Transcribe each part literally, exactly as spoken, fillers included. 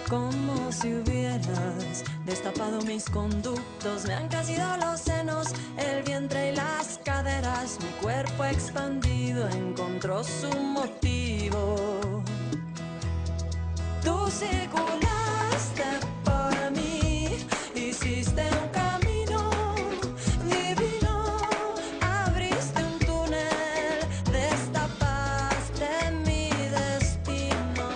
Como si hubieras destapado mis conductos. Me han crecido los senos, el vientre y las caderas. Mi cuerpo expandido encontró su motivo. Tú circulaste por mí, hiciste un camino divino, abriste un túnel, destapaste mi destino.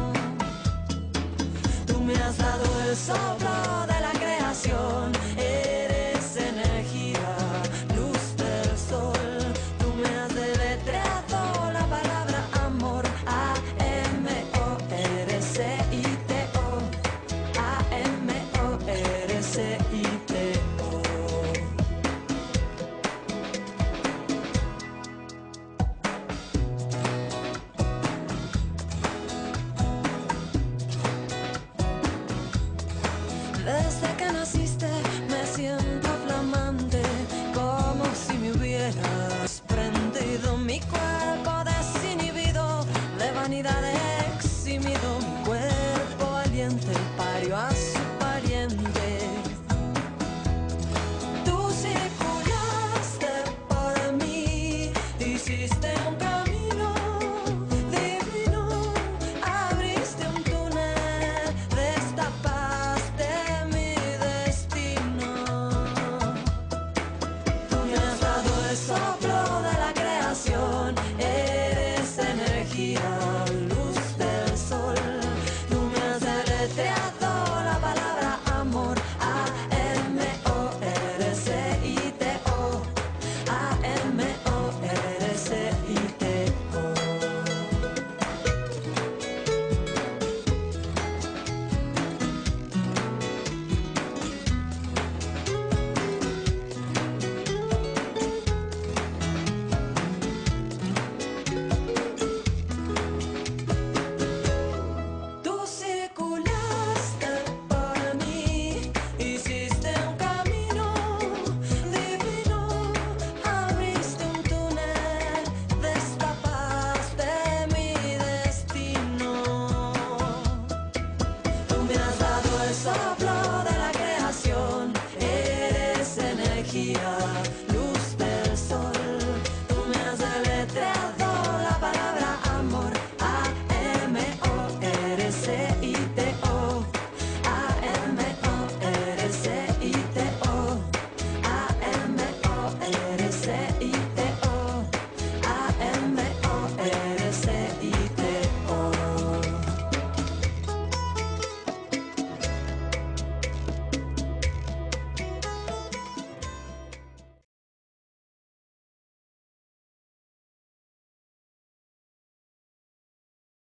Tú me has dado el soplo de la creación, eres energía, luz del sol. Tú me has deletreado la palabra amor, A M O R C I T O, A M O R C I T O. Desde que naciste me siento flamante, como si me hubieras prendido. Mi cuerpo desinhibido, de vanidad eximido. Mi cuerpo valiente parió a su pariente. Tú circulaste por mí, hiciste un camino divino, abriste un túnel, destapaste mi destino. Tú me has dado el soplo de la creación, eres energía, luz del sol. Tú me has deletreado la palabra amor, A M O R C I T O, A M O R C I T O. Tú circulaste por mí, hiciste un camino divino, abriste un túnel, destapaste mi destino. Tú me has dado el soplo